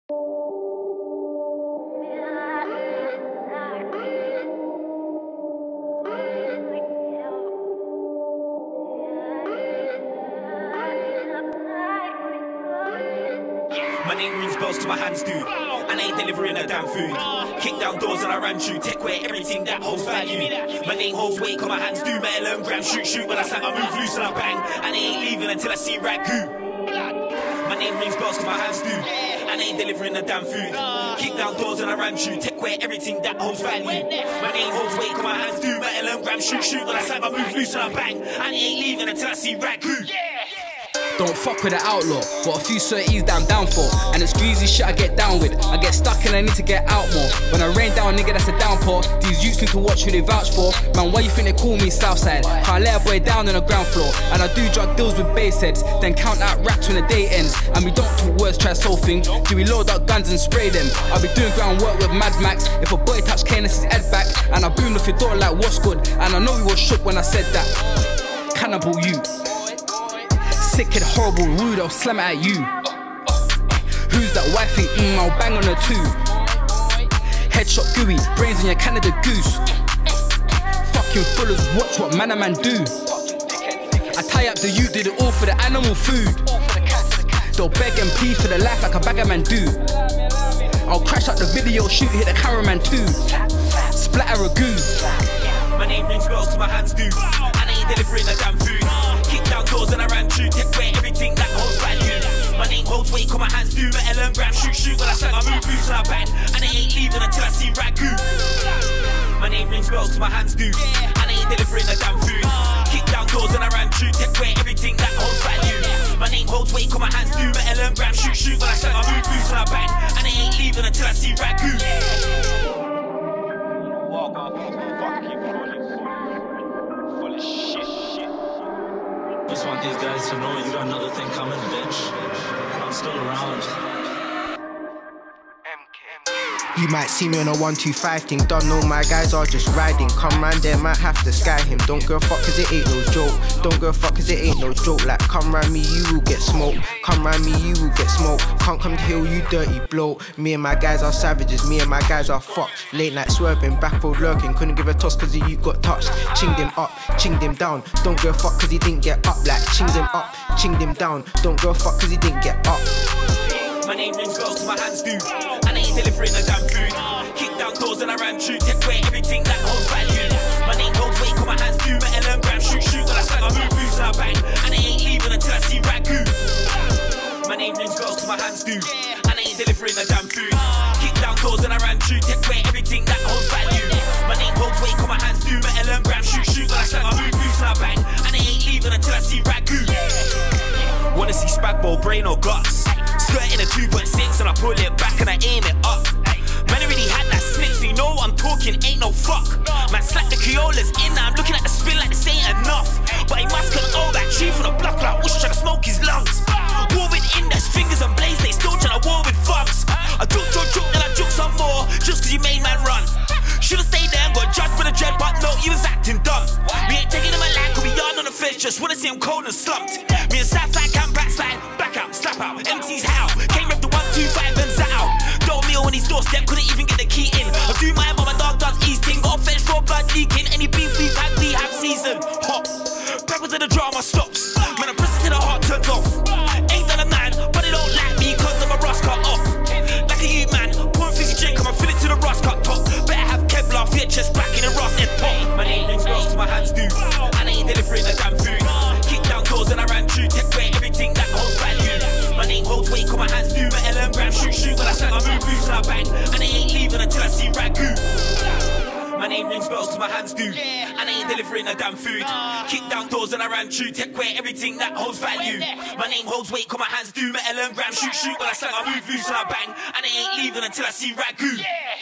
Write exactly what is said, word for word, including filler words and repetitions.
My name rings bells to my hands do, and I ain't delivering a damn food. Kick down doors and I ran through, take away everything that holds value. My name holds weight, cause my hands do metal and gram, shoot, shoot. When I snap, I move loose and I bang, and I ain't leaving until I see ragu. My name rings bells to my hands do, and I ain't delivering a damn food. Kick down doors and I ran through, take away everything that holds value. My name holds weight, cause my hands do metal and gram, shoot, shoot. When I snap, I move loose and I bang, and I ain't leaving until I see ragu. Don't fuck with the outlaw, got a few certies that I'm down for, and it's greasy shit I get down with. I get stuck and I need to get out more. When I rain down, nigga, that's a downpour. These youths need to watch who they vouch for. Man, why you think they call me Southside? Can't let a boy down on the ground floor. And I do drug deals with bass heads, then count out racks when the day ends. And we don't talk words, try solve things. Do we load up guns and spray them? I'll be doing groundwork with Mad Max. If a boy touch Kane, it's his head back. And I boomed off your door like what's good. And I know we was shook when I said that. Cannibal you. Sick kid, horrible, rude, I'll slam it at you. Who's that wife thing? Mm, I'll bang on her too. Headshot gooey, brains in your Canada goose. Fucking fullers, watch what man a man do. I tie up the youth, did it all for the animal food. They'll beg and plead for the life like a bagger man do. I'll crash out the video, shoot, hit the cameraman too. Splatter a goo. My name rings bells to my hands do, and I ain't delivering a damn food. Kick down doors and I ran through, take away everything that holds value. My name holds weight, cause my hands do metal and gram, shoot, shoot. When I snap, I move loose and I bang, and I ain't leaving until I see ragu. My name rings bells to my hands do, and I ain't delivering a damn food. Kick down doors and I ran through, take away everything that holds value. My name holds weight, cause my hands do metal and gram, shoot, shoot. When I snap, I move loose and I bang, and I ain't leaving until I see ragu. Just want these guys to know you got another thing coming, bitch. I'm still around. You might see me on a one two five thing. Don't know my guys are just riding. Come round there, might have to sky him. Don't go fuck cause it ain't no joke. Don't go fuck cause it ain't no joke. Like come round me, you will get smoked. Come round me, you will get smoked. Can't come to hill, you dirty bloke. Me and my guys are savages, me and my guys are fucked. Late night swerving, back road lurking. Couldn't give a toss cause you got touched. Chinged him up, chinged him down. Don't go fuck cause he didn't get up. Like chinged him up, chinged him down. Don't go fuck cause he didn't get up. My name rings bells to my hands do, and I ain't delivering a damn food. Kick down doors and I ran through, take away everything that holds value. My name holds weight, cause my hands do metal and gram, shoot, shoot. When I snap, I move loose and I bang, and I ain't leaving until I see ragu. My name rings bells to my hands do, and I ain't delivering a damn food. Kick down doors and I ran through, take away everything that holds value. My name holds weight, cause my hands do metal and gram, shoot, shoot. When I snap, I move loose and I bang, and I ain't leaving until I see ragu. Wanna see Spagbo, brain or guts? Skirt in a two point six and I pull it back and I aim it up. Man, I really had that snip, so you know what I'm talking, ain't no fuck. Man, slap the Kiolas in, now I'm looking at the spin like this ain't enough. But he must control that chief on the block like Whoosh trying to smoke his lungs. War with index, fingers and blades, they still trying to war with thugs. I juke, juke, juke, then I juke some more, just cause you made man run. Should've stayed there and got judged for the dread, but no, you was acting dumb. We ain't taking him a lag, cause we yarn on the fence, just wanna see him cold and slumped. Me and Southside camp backside, back out, slap out, M T's how? Came with the one, two, five and zat out. Don't meal on his doorstep, couldn't even get the key in. I do my mom, my dog does easting, got a fetch for blood leaking. Any beef we've had, we have season. Hop, back to the drama stops. Man, I'm pressing till the heart turns off. Ain't done a man, but they don't like me cause I'm a rust cut off. Like a you man, pour a fizzy drink, I'ma fill it to the rust cut top. Better have Kevlar, fit chest back in the rust head top. My name rings bells to my hands do, and I ain't delivering a damn food. Kick down doors and I ran through, take away everything that holds value. My name holds weight, cause my hands do metal and gram, shoot, shoot. When I snap, I move loose and I bang, and I ain't leaving until I see ragu. My name rings bells to my hands do, and I ain't delivering a damn food. Kick down doors and I ran through, take away everything that holds value. My name holds weight, cause my hands do metal and gram, shoot, shoot. When I snap, I move loose and I bang, and I ain't leaving until I see ragu.